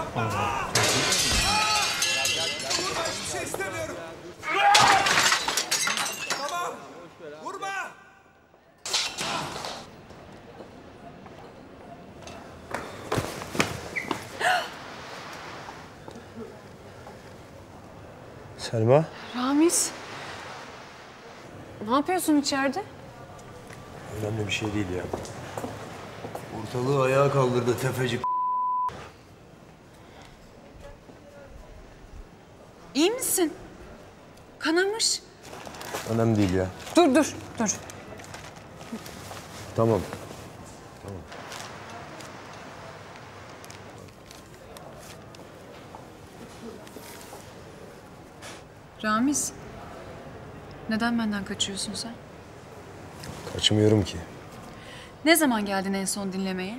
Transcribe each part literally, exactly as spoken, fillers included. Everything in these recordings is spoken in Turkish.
Hiçbir şey istemiyorum. Tamam. Vurma. Selma. Ramiz. Ne yapıyorsun içeride? Önemli bir şey değil ya. Ortalığı ayağa kaldırdı tefeci. İyi misin? Kanamış. Önemli değil ya. Dur dur dur. Tamam. Tamam. Ramiz. Neden benden kaçıyorsun sen? Kaçmıyorum ki. Ne zaman geldin en son dinlemeye?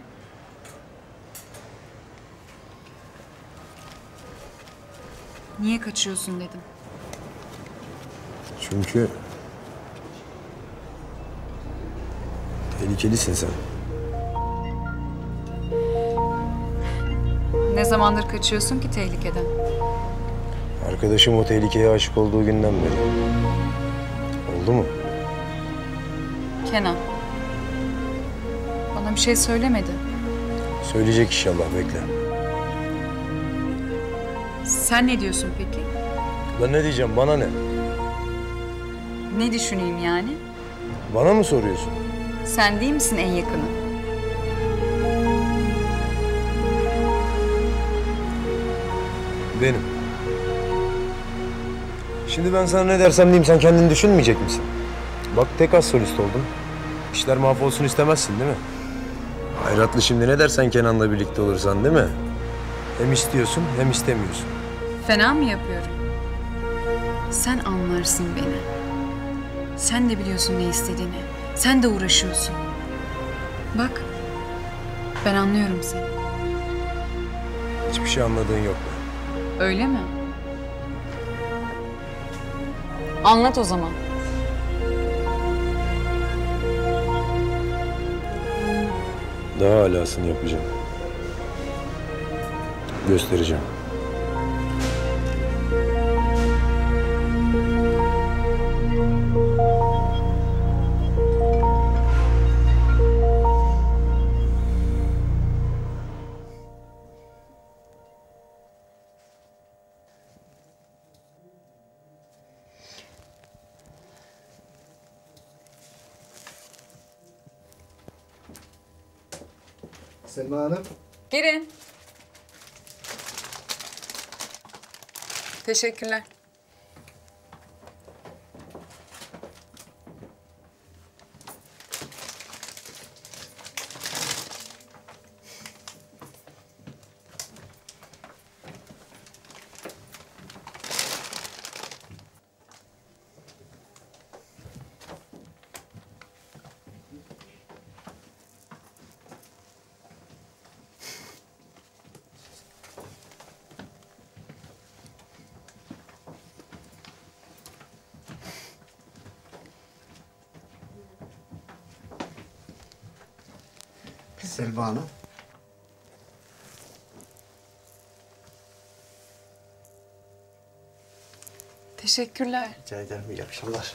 Niye kaçıyorsun dedim. Çünkü... tehlikelisin sen. Ne zamandır kaçıyorsun ki tehlikeden? Arkadaşım o tehlikeye aşık olduğu günden beri. Oldu mu? Kenan. Bana bir şey söylemedi. Söyleyecek inşallah, bekle. Sen ne diyorsun peki? Ben ne diyeceğim, bana ne? Ne düşüneyim yani? Bana mı soruyorsun? Sen değil misin en yakını? Benim. Şimdi ben sana ne dersem diyeyim, sen kendini düşünmeyecek misin? Bak tek az solist oldun. İşler mahvolsun istemezsin değil mi? Hayratlı, şimdi ne dersen Kenan'la birlikte olursan değil mi? Hem istiyorsun hem istemiyorsun. Fena mı yapıyorum? Sen anlarsın beni. Sen de biliyorsun ne istediğini. Sen de uğraşıyorsun. Bak, ben anlıyorum seni. Hiçbir şey anladığın yok be. Öyle mi? Anlat o zaman. Daha alasını yapacağım. Göstereceğim. Selma Hanım. Girin. Teşekkürler. Selma Hanım. Teşekkürler. Rica ederim. İyi akşamlar.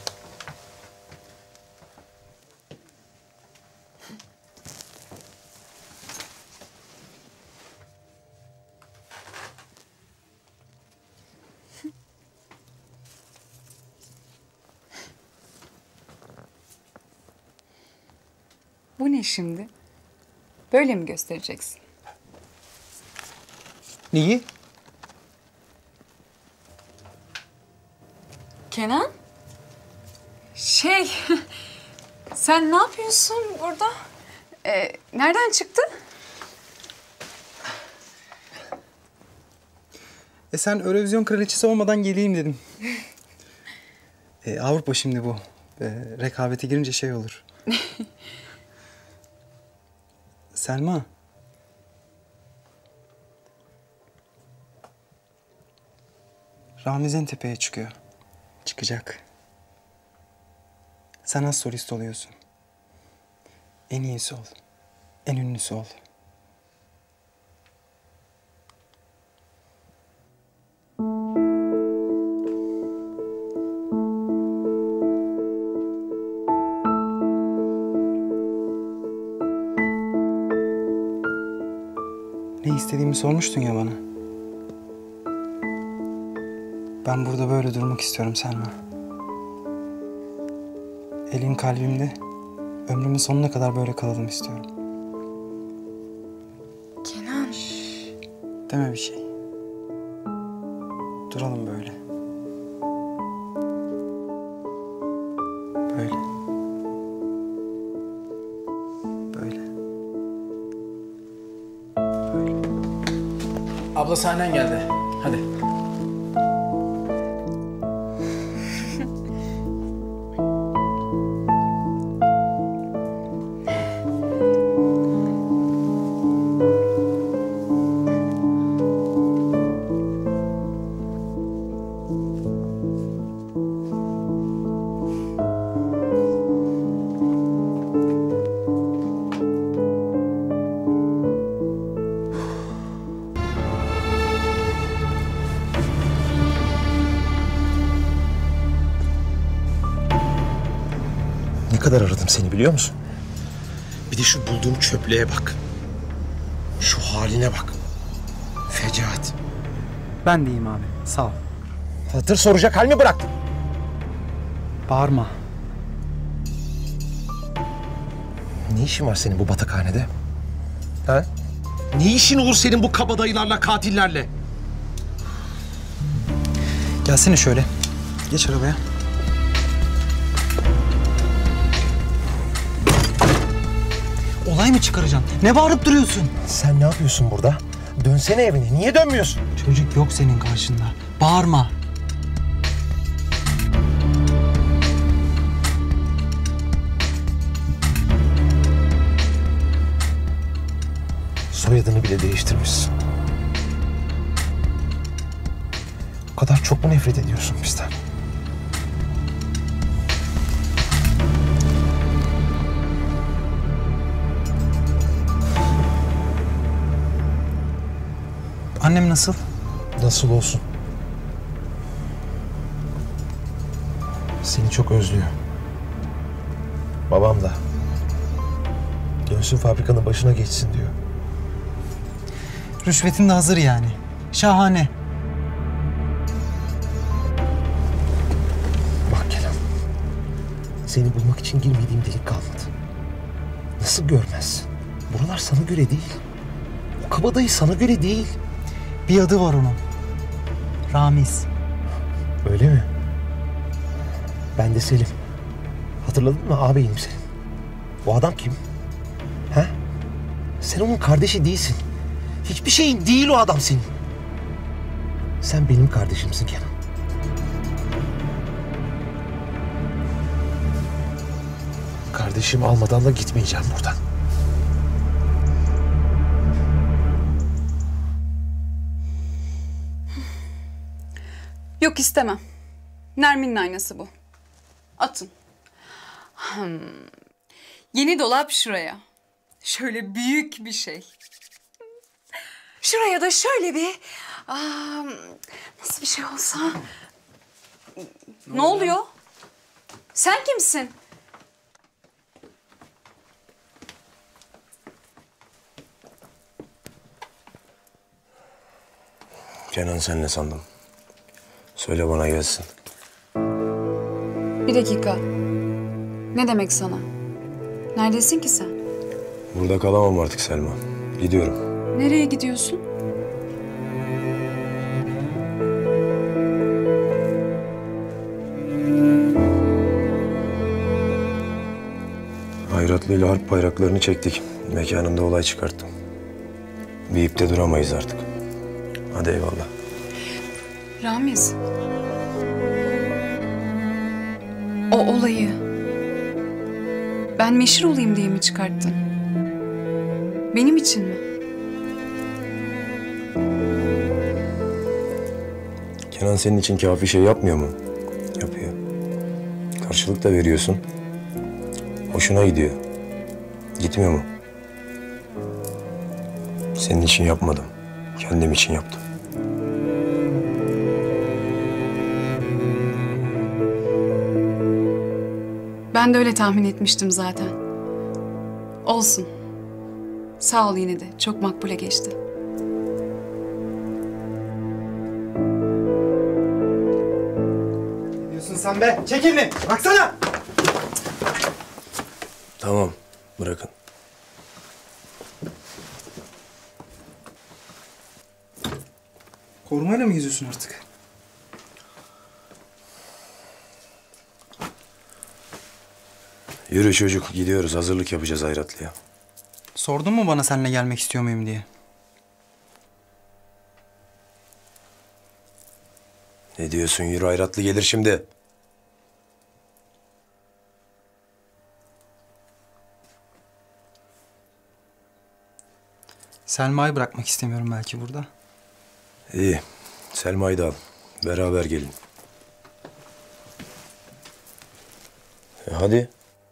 Bu ne şimdi? Böyle mi göstereceksin? Neyi? Kenan? Şey, sen ne yapıyorsun burada? Ee, nereden çıktı? E sen Eurovision kraliçesi olmadan geleyim dedim. e, Avrupa şimdi bu. E, rekabete girince şey olur. Selma. Ramiz en tepeye çıkıyor. Çıkacak. Sen az solist oluyorsun. En iyisi ol. En ünlüsü ol. istediğimi sormuştun ya bana. Ben burada böyle durmak istiyorum Selma. Elin kalbimde, ömrümün sonuna kadar böyle kalalım istiyorum. Kenan. Deme bir şey. Duralım böyle. Böyle. Böyle. Abla sahnen geldi. Hadi. Ne kadar aradım seni biliyor musun? Bir de şu bulduğum çöplüğe bak. Şu haline bak. Fecaat. Ben de iyiyim abi. Sağ ol. Hatır soracak hal mi bıraktın? Bağırma. Ne işin var senin bu batakhanede? Ha? Ne işin olur senin bu kabadayılarla, katillerle? Gelsene şöyle. Geç arabaya. Olay mı çıkaracaksın? Ne bağırıp duruyorsun? Sen ne yapıyorsun burada? Dönsene evine. Niye dönmüyorsun? Çocuk yok senin karşında. Bağırma. Soyadını bile değiştirmişsin. O kadar çok mu nefret ediyorsun bizden? Annem nasıl? Nasıl olsun? Seni çok özlüyor. Babam da. Dönsün fabrikanın başına geçsin diyor. Rüşvetin de hazır yani. Şahane. Bak Kenan. Seni bulmak için girmediğim delik kalmadı. Nasıl görmezsin? Buralar sana göre değil. O kabadayı sana göre değil. Bir adı var onun. Ramiz. Öyle mi? Ben de Selim. Hatırladın mı ağabeyim senin? O adam kim? Ha? Sen onun kardeşi değilsin. Hiçbir şeyin değil o adam senin. Sen benim kardeşimsin Kenan. Kardeşimi almadan da gitmeyeceğim buradan. Yok istemem. Nermin'in aynası bu. Atın. Hmm. Yeni dolap şuraya. Şöyle büyük bir şey. Şuraya da şöyle bir... Aa, nasıl bir şey olsa... Ne, ne oluyor? Sen kimsin? Kenan sen ne sandın? Söyle bana gelsin. Bir dakika. Ne demek sana? Neredesin ki sen? Burada kalamam artık Selma. Gidiyorum. Nereye gidiyorsun? Hayratlı ile harp bayraklarını çektik. Mekanında olay çıkarttım. Bir ipte duramayız artık. Hadi eyvallah. Ramiz. O olayı ben meşhur olayım diye mi çıkarttın? Benim için mi? Kenan senin için kafi şey yapmıyor mu? Yapıyor. Karşılık da veriyorsun. Hoşuna gidiyor. Gitmiyor mu? Senin için yapmadım. Kendim için yaptım. Ben de öyle tahmin etmiştim zaten. Olsun. Sağ ol yine de. Çok makbule geçti. sen be? Çek elini. Baksana. Tamam, bırakın. Korumayla mı geziyorsun artık? Yürü çocuk, gidiyoruz. Hazırlık yapacağız Hayratlı'ya. Sordun mu bana seninle gelmek istiyor muyum diye? Ne diyorsun? Yürü, Hayratlı gelir şimdi. Selma'yı bırakmak istemiyorum belki burada. İyi, Selma'yı da al. Beraber gelin. E hadi.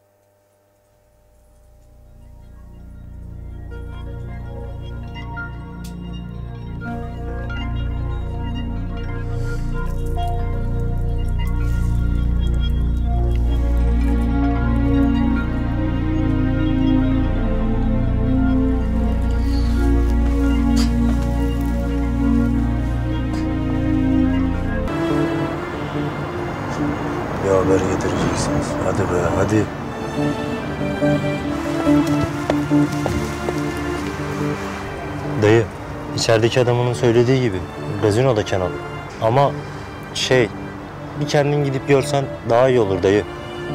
Bir haber getireceksiniz. Hadi be, hadi. Dayı, içerideki adamının söylediği gibi gazinoda Kenan. Ama şey, bir kendin gidip görsen daha iyi olur dayı.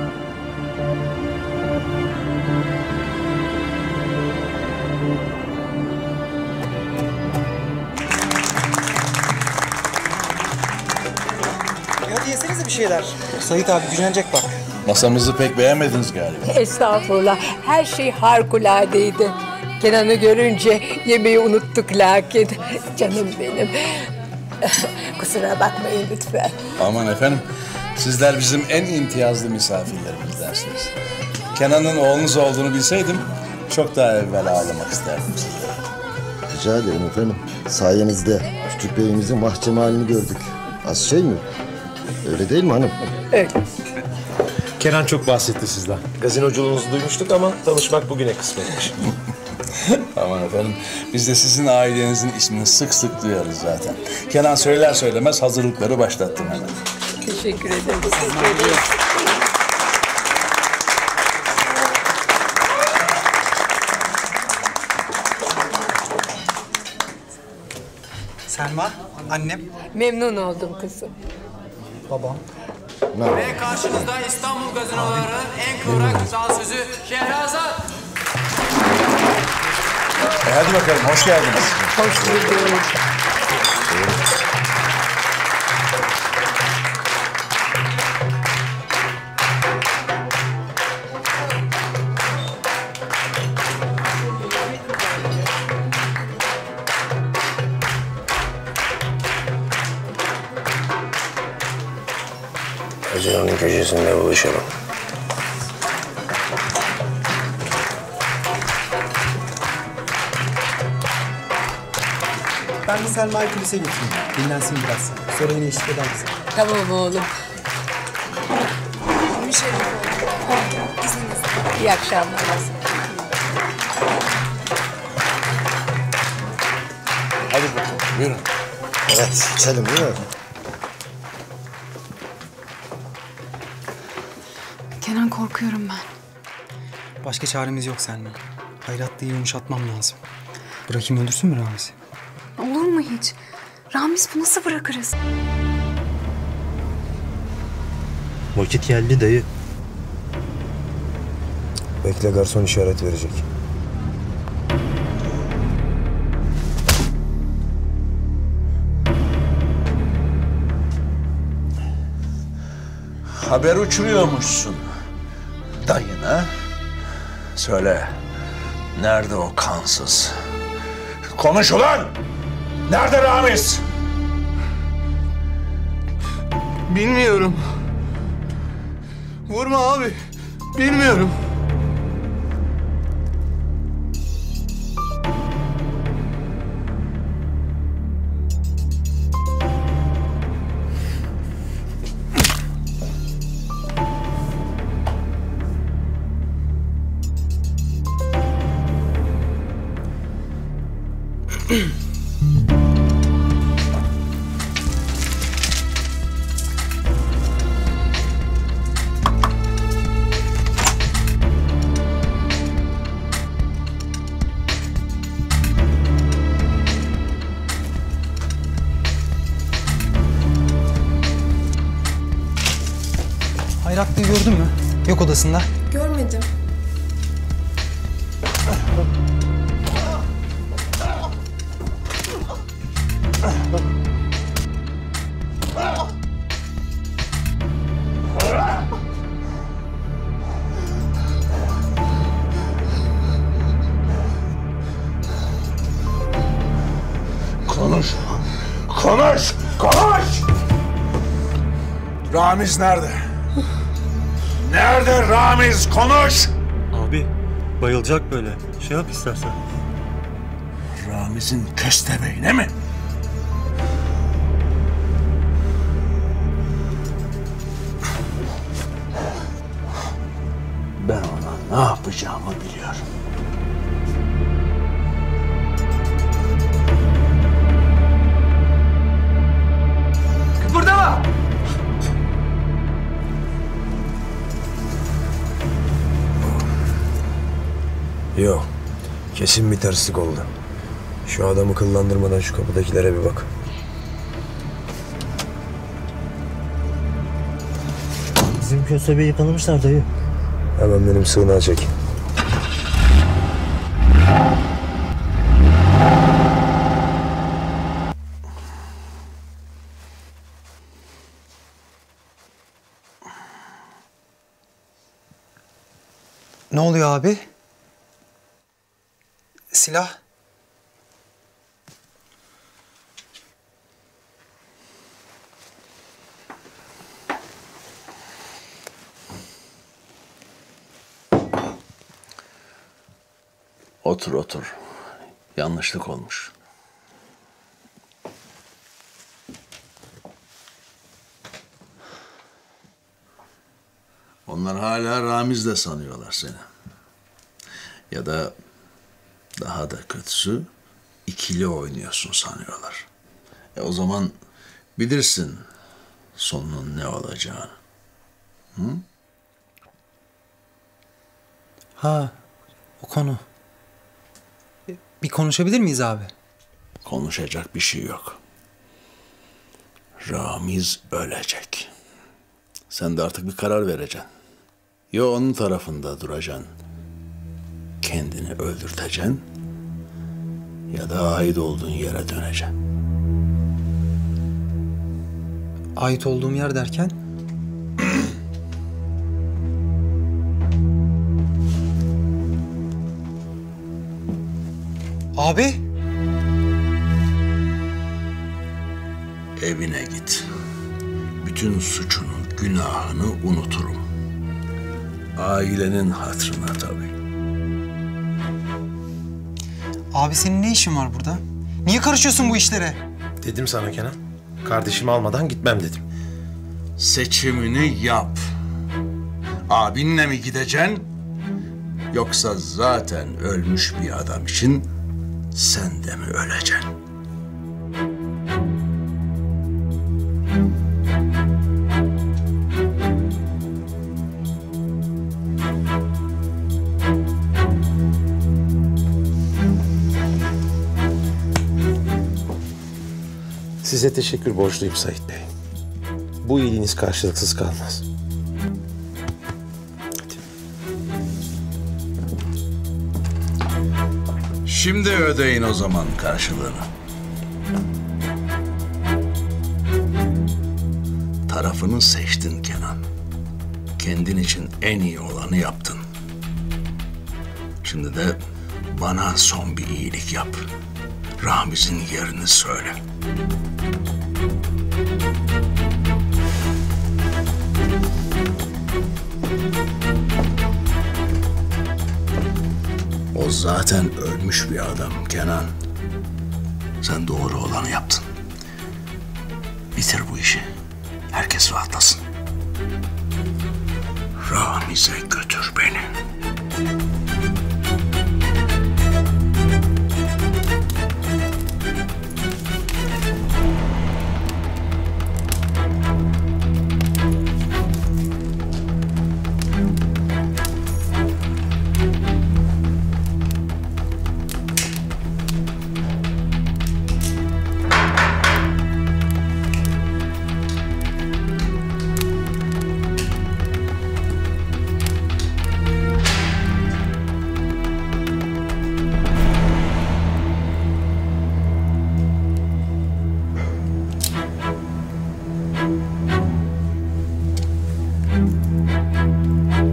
Hadi yesenize bir şeyler. Sait abi gücenecek bak. Masamızı pek beğenmediniz galiba. Estağfurullah. Her şey harikuladeydi. Kenan'ı görünce yemeği unuttuk lakin. Canım benim. Kusura bakmayın lütfen. Aman efendim, sizler bizim en imtiyazlı misafirlerimizdensiniz. Kenan'ın oğlunuz olduğunu bilseydim çok daha evvel ağlamak isterdim sizi. Rica ederim efendim. Sayenizde küçük beyimizin mahkeme halini gördük. Az şey mi? Öyle değil mi hanım? Öyle. Kenan çok bahsetti sizden. Gazinoculuğunuzu duymuştuk ama tanışmak bugüne kısmetmiş. Aman efendim, biz de sizin ailenizin ismini sık sık duyarız zaten. Kenan söyler söylemez hazırlıkları başlattım hemen. Teşekkür ederim. Teşekkür ederim. Selma, annem, Memnun oldum kızım. babam. Ve karşınızda İstanbul gazinolarının en kıvrak dansözü Şehrazat. E hadi bakalım, hoş geldiniz. Hoş bulduk. Gazinonun köşesinde buluşalım. Ben de Selma'yı kulise götüreyim. Dinlensin biraz. Sonra yine eşlik eder misin? Tamam oğlum. İyi akşamlar. Hadi bakalım, buyurun. Evet, içelim değil mi? Kenan, korkuyorum ben. Başka çaremiz yok Selma. Hayratlı'yı yumuşatmam lazım. Bırakayım öldürsün mü Ramiz'i? Olur mu hiç? Ramiz, bu nasıl bırakırız? Vakit geldi dayı. Bekle, garson işaret verecek. Haber uçuruyormuşsun dayına. Söyle, nerede o kansız? Konuş ulan! Nerede Ramiz? Bilmiyorum. Vurma abi. Bilmiyorum. Bayraklı'yı gördün mü? Yok odasında. Görmedim. Konuş. Konuş. Konuş. Ramiz nerede? Nerede Ramiz? Konuş. Abi bayılacak böyle. Şey yap istersen. Ramiz'in köstebeğine mi? Ben ona ne yapacağımı biliyorum. Kıpırdama! Yok. Kesin bir terslik oldu. Şu adamı kıllandırmadan şu kapıdakilere bir bak. Bizim köstebeği yıkalamışlar dayı. Hemen benim sığınağa çek. Ne oluyor abi? Silah. Otur otur. Yanlışlık olmuş. Onlar hala Ramiz de sanıyorlar seni. Ya da daha da kötüsü ikili oynuyorsun sanıyorlar. E o zaman bilirsin sonunun ne olacağını. Hı? Ha, o konu. Bir konuşabilir miyiz abi? Konuşacak bir şey yok. Ramiz ölecek. Sen de artık bir karar vereceksin. Ya onun tarafında duracaksın, kendini öldürteceksin ya da ait olduğun yere döneceksin. Ait olduğum yer derken? Abi? Evine git. Bütün suçunu, günahını unuturum. Ailenin hatırına tabii. Abi senin ne işin var burada? Niye karışıyorsun bu işlere? Dedim sana Kenan. Kardeşimi almadan gitmem dedim. Seçimini yap. Abinle mi gideceksin? Yoksa zaten ölmüş bir adam için sen de mi öleceksin? Size teşekkür borçluyum Sait Bey. Bu iyiliğiniz karşılıksız kalmaz. Şimdi ödeyin o zaman karşılığını. Tarafını seçtin Kenan. Kendin için en iyi olanı yaptın. Şimdi de bana son bir iyilik yap. Ramiz'in yerini söyle. O zaten ölmüş bir adam Kenan. Sen doğru olanı yaptın. Bitir bu işi. Herkes rahatlasın. Ramiz'e götür beni.